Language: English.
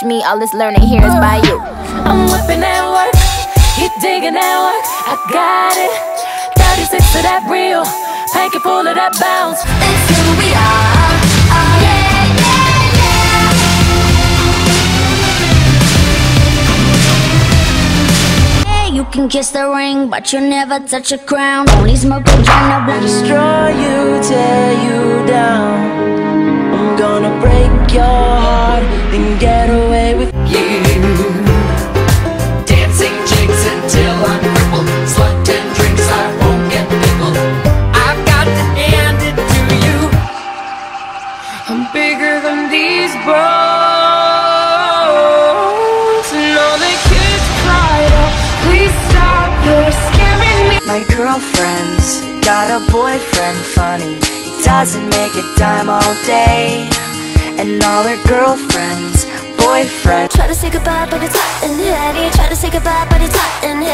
me, all this learning here is by you. I'm whipping that work, you digging that work, I got it. 36 of that real, pack it full of that bounce. It's who we are, oh yeah, yeah, yeah. You can kiss the ring, but you'll never touch a crown. Only smoke a joint that will destroy you, tear you down. I'm gonna break your heart and get away with you. Dancing jigs until I'm crippled, slut and drinks I won't get pickled. I've got to hand it to you. I'm bigger than these bones, and all the kids cried out, please stop, you're scaring me. My girlfriend's got a boyfriend funny. He doesn't make it time all day. And all her girlfriends, boyfriends Try to say goodbye, but it's hot and heavy. Try to say goodbye, but it's hot and heavy.